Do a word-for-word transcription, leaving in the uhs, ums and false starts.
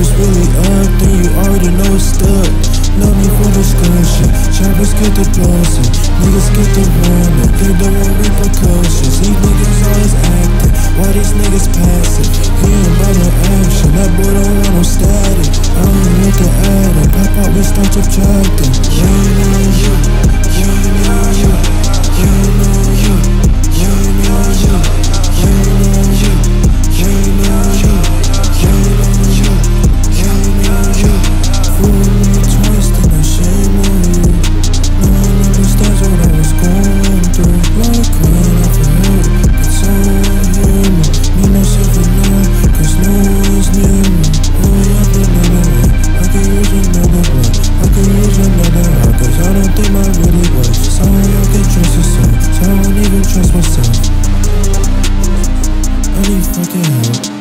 it's really up, then you already know it's stuck. No need for discussion, choppers get the blessing, niggas get the warning, they don't want repercussions. These niggas always acting, why these niggas passive? He ain't about no action, that boy don't want no static. I don't need to add it, pop out, we start subtracting. You know you, you know you, you know you, you know you, you know you, you know you, you know you, you know you. Fool me twice, then I shame on you. No one understands what I was going through. Like crying out for help, but someone hear me. Me myself alone, cause no one's near me. Oh yeah, but another way, I could use another blood, I could use another heart, cause I don't think mine really works. Someone I can trust yourself, so I won't even trust myself. I need fucking help.